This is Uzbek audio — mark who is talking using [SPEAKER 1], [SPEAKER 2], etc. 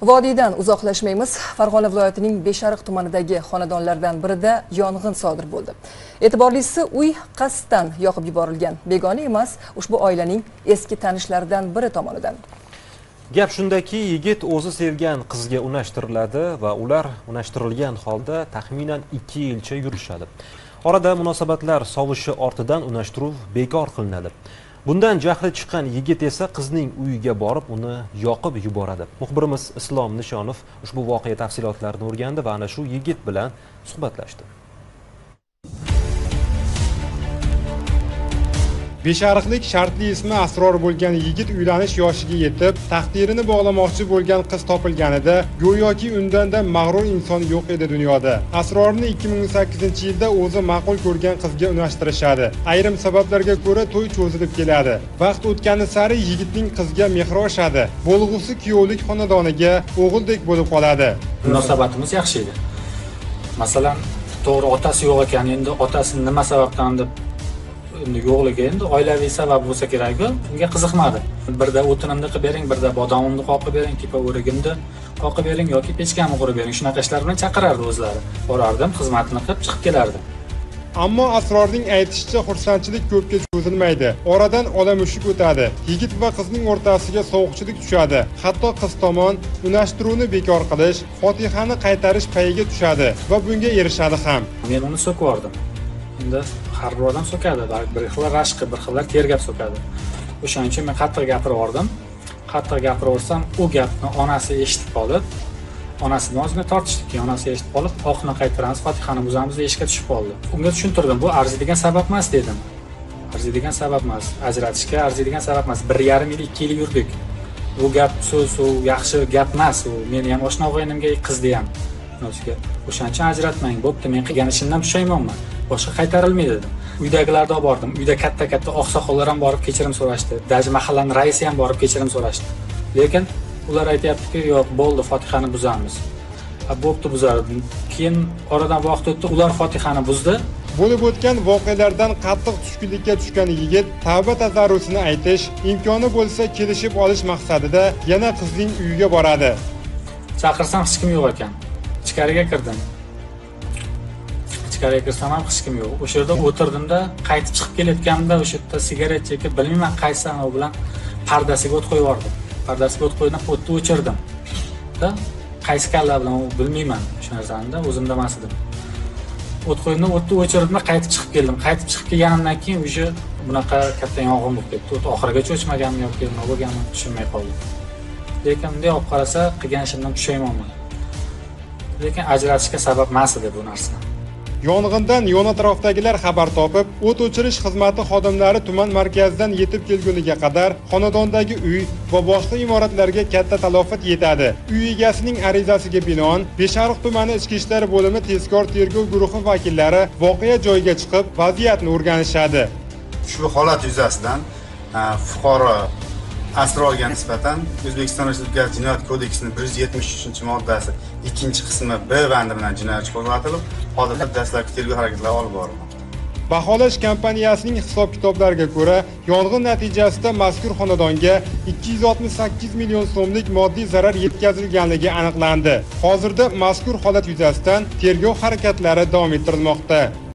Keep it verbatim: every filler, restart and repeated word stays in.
[SPEAKER 1] Vodiydan uzoqlashmaymiz. Farg'ona viloyatining Beshariq tumanidagi xonadonlardan birida yong'in sodir bo'ldi. E'tiborlisi, uy qasddan yoqib yuborilgan. Begona emas, ushbu oilaning eski tanishlaridan biri tomonidan.
[SPEAKER 2] Gap shundaki, yigit o'zi sevgan qizga unashtiriladi va ular unashtirilgan holda taxminan ikki yilcha yurishadi. Orada munosabatlar sovishi ortidan unashtiruv bekor qilinadi. Bundan jahli chiqqan yigit esa qizning uyiga borib uni yoqib yuboradi. Muxbirimiz Islom Nishonov ushbu voqea tafsilotlarini o'rgandi va ana shu yigit bilan suhbatlashdi.
[SPEAKER 3] Beshariqlik shartli ismi Asror bo'lgan yigit uylanish yoshiga yetib, taqdirini bog'lamoqchi bo'lgan qiz topilganida, go'yoki undanda mag'rur inson yo'q edi dunyoda. Asrorni ikki ming o'n sakkizinchi yilda o'zi ma'qul ko'rgan qizga unashtirishadi. Ayrim sabablarga ko'ra to'y cho'zilib keladi. Vaqt o'tgani sari yigitning qizga mehri oshadi. Bo'lg'usi kuyovlik xonadoniga o'g'ildek bo'lib qoladi.
[SPEAKER 4] Munosabatimiz yaxshi edi. Masalan, to'g'ri otasi yo'q ekan, endi otasi nima sababdan deb yo'qligi endi oilaviy sabab bo'lsa kerak-ku, unga qiziqmadi. Birda o'tinimni qilib bering, birda bodomimni qoqib bering, tepa o'rigimni qoqib bering yoki pechkamni qurib bering. Shunaqa ishlar bilan chaqirardi o'zlari. Borardim, xizmatini qilib chiqib kelardim.
[SPEAKER 3] Ammo Asrorning aytishicha, xursandchilik ko'pga cho'zilmaydi. Oradan olamushuk o'tadi. Yigit va qizning o'rtasiga sovuqchilik tushadi. Hatto qiz tomon unashtiruvni bekor qilish, Fotihani qaytarish payiga tushadi va bunga erishadi ham.
[SPEAKER 4] Men uni so'kib yubordim. Endi har bir odam so'kadi, bir xil rashqi, bir xillar tergab so'kadi. O'shaning uchun men qattiq gapirib yubordim. Qattiq gapiraversam, u gapni onasi eshitib qolib, onasining o'zini tortishdiki, onasi eshitib qolib, oqni qaytaramiz, Fotihani buzamiz deyishga tushib qoldi. Unga tushuntirdim, bu arziydigan sabab emas dedim. Arziydigan sabab emas, ajratishga arziydigan sabab emas. bir yarim yil, ikki yil yurdik. Bu gap so'z, u yaxshi gap emas, u meni ham oshna o'g'inimga qizni ham. O'shaning uchun ajratmang, bo'pti, men qilgan ishimdan pushaymonman. Boshqa qaytarilmaydi dedim. Uydagilarga olib bordim. Uyda katta-katta oqsoqollar ham borib kechirim so'rashdi. Daji mahallaning raisi ham borib kechirim so'rashdi. Lekin ular aytayaptiki, yo'q, bo'ldi, Fotihani buzamiz. Ha, bo'pti, buzardim. Keyin oradan vaqt o'tdi, ular Fotihani buzdi.
[SPEAKER 3] Bo'lib o'tgan voqealardan qattiq tushkunlikka tushgan yigit tavba tazarrusini aytish, imkoni bo'lsa kelishib olish maqsadida yana qizning uyiga boradi.
[SPEAKER 4] Chaqirsam hech kim yo'q ekan. Ichkariga kirdim. Ichkariga kirsam ham hech kim yo'q. O'sha yerda o'tirdimda, qaytib chiqib kelayotganimda o'sha yerda sigaret chekib, bilmayman qaysi anov bilan pardasiga o't qo'yib yubordim. Pardasiga o't qo'yib, o'tni o'chirdim. Da qaysi kalla bilan bilmayman shu narsani, o'zimda emas edim. O't qo'ydim, o'tni o'chirdim, qaytib chiqib keldim. Qaytib chiqib kelganimdan keyin o'sha bunaqa katta yong'in bo'lib ketdi. O't oxirigacha o'chmaganmi yoki nima bo'lganini tushunmay qoldim. Lekin bunday olib qarasa, qilgan ishimdan pushaymonman. Lekin ajratishga sabab emas edi bu narsa.
[SPEAKER 3] Yong'indan yon atrofdagilar xabar topib, o't o'chirish xizmati xodimlari tuman markazidan yetib kelguniga qadar xonadondagi uy va boshqa imoratlarga katta talofat yetadi. Uy egasining arizasiga binoan Beshariq tumani ichki ishlar bo'limi tezkor tergov guruhi vakillari voqea joyiga chiqib, vaziyatni o'rganishadi.
[SPEAKER 5] Shu holat yuzasidan fuqaro Asrorga nisbatan O'zbekiston Respublikasi Jinoyat kodeksining bir yuz yetmish uchinchi moddasi ikkinchi qismi B bandi bilan jinoyat ishi qo'zg'atilib, hozirda dastlabki tergov harakatlari olib borilmoqda.
[SPEAKER 3] Baholash kompaniyasining hisob-kitoblariga ko'ra, yong'in natijasida mazkur xonadonga ikki yuz oltmish sakkiz million so'mlik moddiy zarar yetkazilganligi aniqlandi. Hozirda mazkur holat yuzasidan tergov harakatlari davom ettirilmoqda.